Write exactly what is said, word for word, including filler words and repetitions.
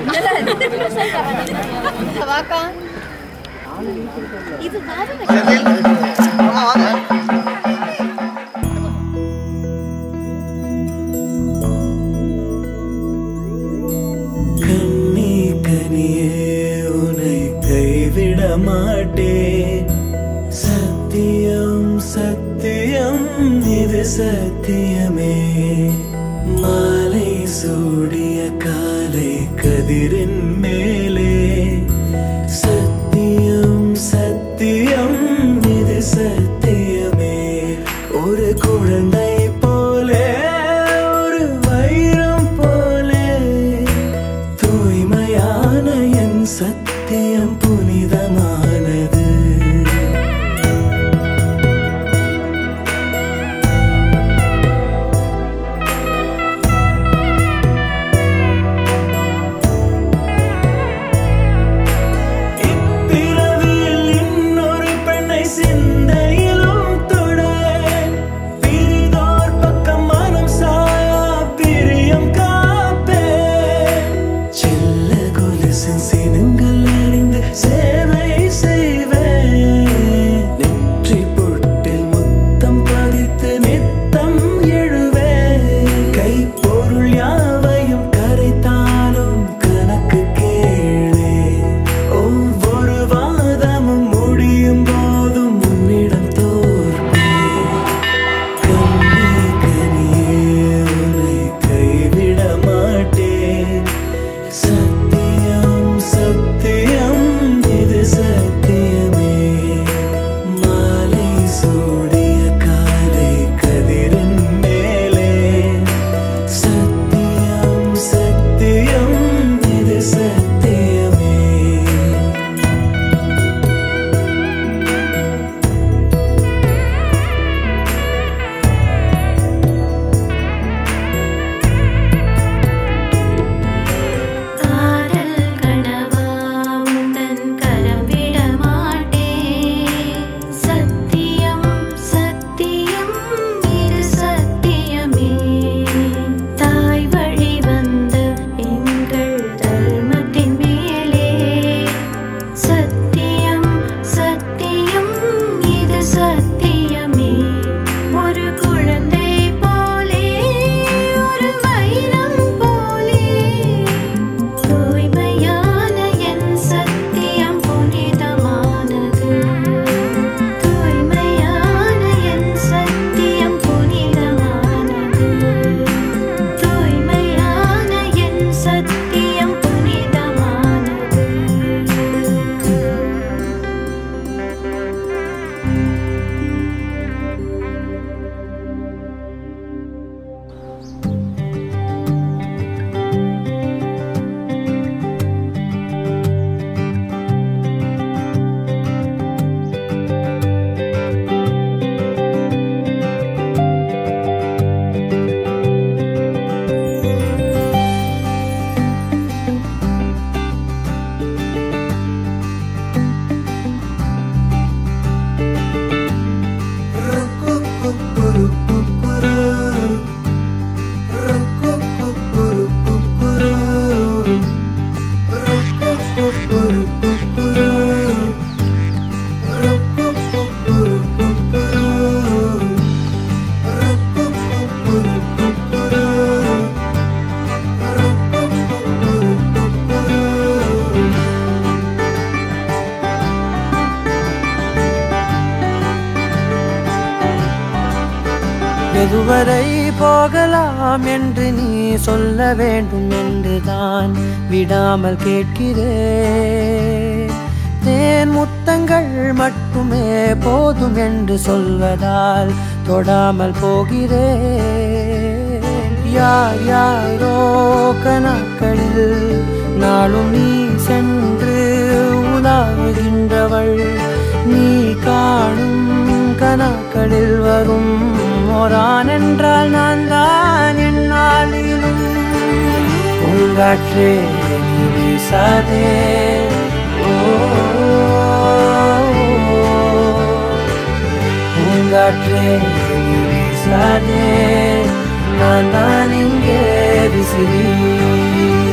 வாக்கா இது கண்ணி கனியே உன்னை கைவிட மாட்டேன் சத்தியம் சத்தியம் இது சத்தியமே மாலை சூடிய காலை கதிரின் மேலே சத்தியம் சத்தியம் இது சத்தியமே ஒரு குழந்தை போலே ஒரு வைரம் போலே தூய்மையான என் சத்தியம் புனிதமானது எதுவரை போகலாம் என்று நீ சொல்ல வேண்டும் என்றுதான் விடாமல் கேட்கிறேன். தேன் முத்தங்கள் மட்டுமே போதும் என்று சொல்வதால் தொடாமல் போகிறேன். யார் யாரோ கணக்களில் நாளும் நீ சென்று உலாவுகின்றவள். நீ காணும் கணக்களில் வரும் ஓரான் என்றால் நான் தான் என்னாலும். பூங்காற்றே நீ வீசாதே, பூங்காற்றே நீ வீசாதே, நான் தான் இங்கே விசிறி.